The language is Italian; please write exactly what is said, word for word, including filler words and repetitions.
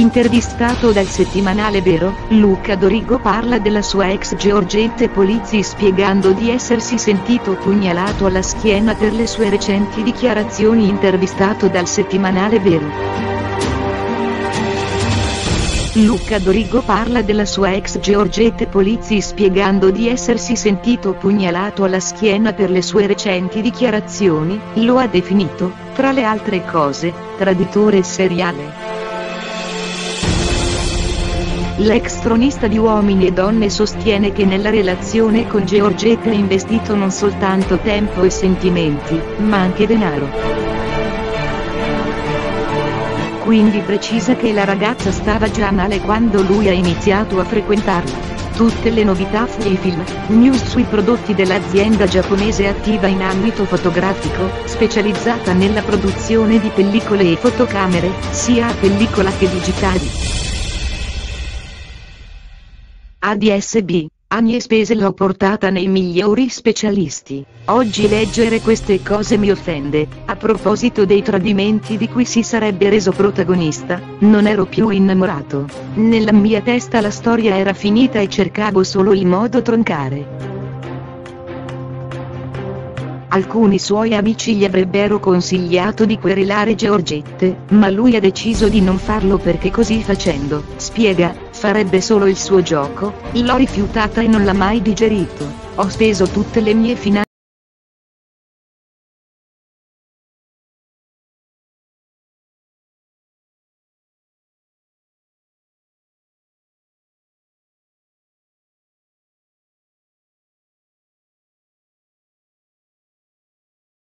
Intervistato dal settimanale Vero, Luca Dorigo parla della sua ex Georgette Polizzi spiegando di essersi sentito pugnalato alla schiena per le sue recenti dichiarazioni. Intervistato dal settimanale Vero. Luca Dorigo parla della sua ex Georgette Polizzi spiegando di essersi sentito pugnalato alla schiena per le sue recenti dichiarazioni. Lo ha definito, tra le altre cose, traditore seriale. L'ex tronista di Uomini e Donne sostiene che nella relazione con Georgette ha investito non soltanto tempo e sentimenti, ma anche denaro. Quindi precisa che la ragazza stava già male quando lui ha iniziato a frequentarla. Tutte le novità sui film, news sui prodotti dell'azienda giapponese attiva in ambito fotografico, specializzata nella produzione di pellicole e fotocamere, sia a pellicola che digitali. A D S B, anni e spese l'ho portata nei migliori specialisti. Oggi leggere queste cose mi offende. A proposito dei tradimenti di cui si sarebbe reso protagonista, non ero più innamorato. Nella mia testa la storia era finita e cercavo solo il modo troncare. Alcuni suoi amici gli avrebbero consigliato di querelare Georgette, ma lui ha deciso di non farlo perché così facendo, spiega, farebbe solo il suo gioco. L'ho rifiutata e non l'ha mai digerito. Ho speso tutte le mie finanze